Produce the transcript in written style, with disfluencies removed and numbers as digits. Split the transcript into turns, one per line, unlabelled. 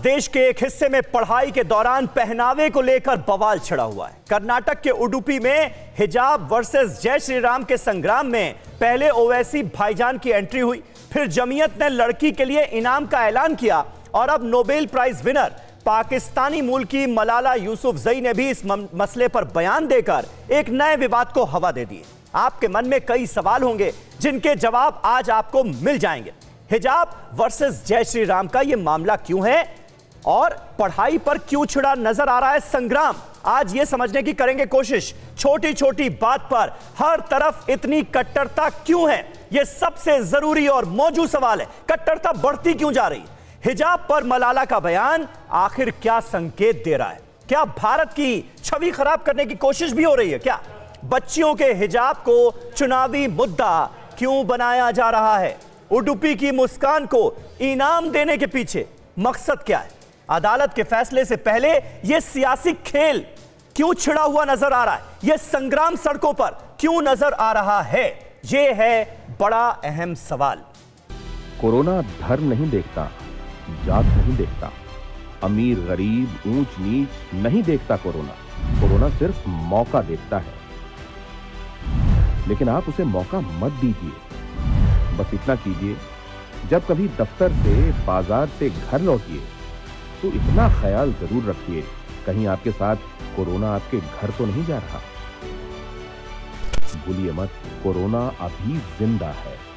देश के एक हिस्से में पढ़ाई के दौरान पहनावे को लेकर बवाल छिड़ा हुआ है। कर्नाटक के उडुपी में हिजाब वर्सेस जय श्री राम के संग्राम में पहले ओवैसी भाईजान की एंट्री हुई, फिर जमीयत ने लड़की के लिए इनाम का ऐलान किया और अब नोबेल प्राइज विनर पाकिस्तानी मूल की मलाला यूसुफजई ने भी इस मसले पर बयान देकर एक नए विवाद को हवा दे दी। आपके मन में कई सवाल होंगे जिनके जवाब आज आपको मिल जाएंगे। हिजाब वर्सेस जय श्री राम का यह मामला क्यों है और पढ़ाई पर क्यों छिड़ा नजर आ रहा है संग्राम, आज यह समझने की करेंगे कोशिश। छोटी छोटी बात पर हर तरफ इतनी कट्टरता क्यों है, यह सबसे जरूरी और मौजूद सवाल है। कट्टरता बढ़ती क्यों जा रही? हिजाब पर मलाला का बयान आखिर क्या संकेत दे रहा है? क्या भारत की छवि खराब करने की कोशिश भी हो रही है? क्या बच्चियों के हिजाब को चुनावी मुद्दा क्यों बनाया जा रहा है? उडुपी की मुस्कान को इनाम देने के पीछे मकसद क्या है? अदालत के फैसले से पहले यह सियासी खेल क्यों छिड़ा हुआ नजर आ रहा है? यह संग्राम सड़कों पर क्यों नजर आ रहा है? यह है बड़ा अहम सवाल।
कोरोना धर्म नहीं देखता, जात नहीं देखता, अमीर गरीब ऊंच नीच नहीं देखता। कोरोना सिर्फ मौका देखता है, लेकिन आप उसे मौका मत दीजिए। बस इतना कीजिए, जब कभी दफ्तर से बाजार से घर लौटिए तो इतना ख्याल जरूर रखिए कहीं आपके साथ कोरोना आपके घर तो नहीं जा रहा। भूलिए मत, कोरोना अभी जिंदा है।